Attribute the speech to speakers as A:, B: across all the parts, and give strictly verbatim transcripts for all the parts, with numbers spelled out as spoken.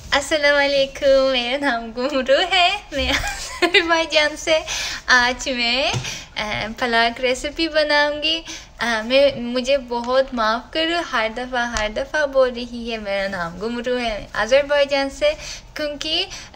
A: अस्सलाम वालेकुम, मेरा नाम गुमरू है। मैं अज़रबैजान से। आज मैं पलाक रेसिपी बनाऊंगी। मैं मुझे बहुत माफ़ करो, हर दफ़ा हर दफ़ा बोल रही है मेरा नाम गुमरू है, अज़रबैजान से। क्योंकि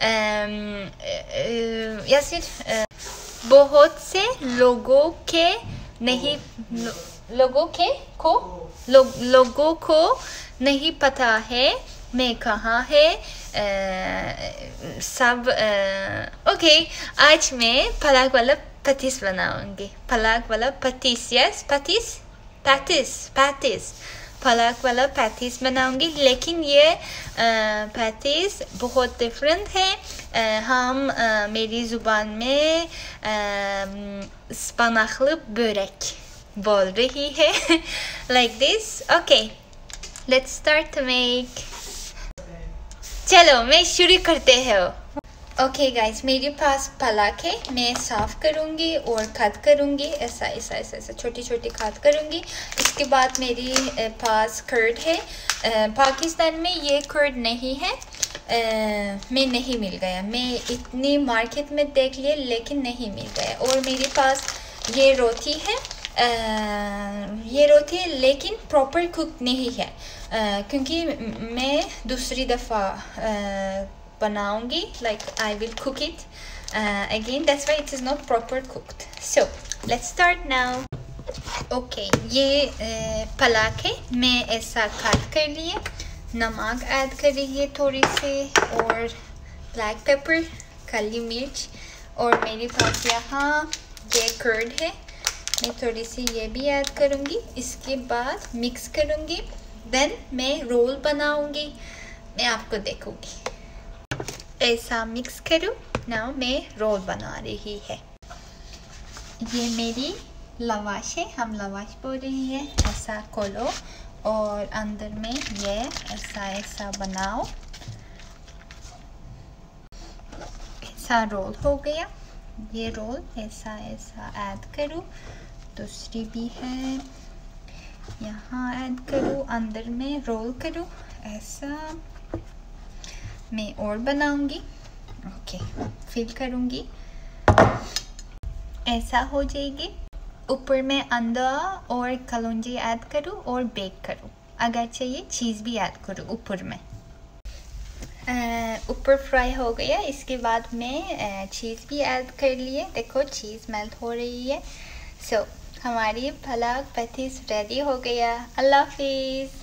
A: यासिर बहुत से लोगों के नहीं लो, लोगों के को लो, लोगों को नहीं पता है मैं कहाँ है। आ, सब आ, ओके, आज मैं पलाक वाला पतीस बनाऊंगी। पलाक वाला पतीस, यस पतीस पैतीस पैतीस पलाक वाला पैतीस बनाऊंगी। लेकिन ये पैतीस बहुत डिफरेंट है। आ, हम आ, मेरी ज़ुबान में स्पनाखlı börek बोल रही है like this. Okay, let's start to make. चलो मैं शुरू करते हैं। ओके गाइस, मेरे पास पलाक है। मैं साफ़ करूँगी और कट करूँगी, ऐसा ऐसा ऐसा ऐसा छोटी छोटी कट करूँगी। इसके बाद मेरी पास कर्ड है। पाकिस्तान में ये कर्ड नहीं है, मैं नहीं मिल गया। मैं इतनी मार्केट में देख लिया लेकिन नहीं मिल गया। और मेरे पास ये रोटी है। आ, ये रोटी है लेकिन प्रॉपर कुक नहीं है, आ, क्योंकि मैं दूसरी दफ़ा बनाऊंगी। Like I will cook it again, that's why it is not proper cooked. So let's start now. Okay, ये uh, पलाक है। मैं ऐसा काट कर लिए, नमक ऐड कर रही है थोड़ी सी, और ब्लैक पेपर, काली मिर्च, और मेरे पास यहाँ ये कर्ड है। मैं थोड़ी सी ये भी ऐड करूँगी। इसके बाद मिक्स करूँगी, देन मैं रोल बनाऊँगी। मैं आपको देखूँगी। ऐसा मिक्स करूँ। नाउ मैं रोल बना रही है। ये मेरी लवाश है, हम लवाश बोल रही है। ऐसा खोलो और अंदर में ये ऐसा ऐसा बनाओ। ऐसा रोल हो गया। ये रोल ऐसा ऐसा ऐड करूँ। दूसरी भी है, यहाँ ऐड करूँ, अंदर में रोल करूँ। ऐसा मैं और बनाऊंगी। ओके, फिल करूँगी, ऐसा हो जाएगी। ऊपर में अंडा और कलौंजी ऐड करूँ और बेक करूँ। अगर चाहिए चीज़ भी ऐड करूँ ऊपर में। ऊपर फ्राई हो गया। इसके बाद मैं चीज़ भी ऐड कर लिए। देखो चीज़ मेल्ट हो रही है। सो so, हमारी पलाक पैतीस रेडी हो गया। अल्लाह हाफिज़।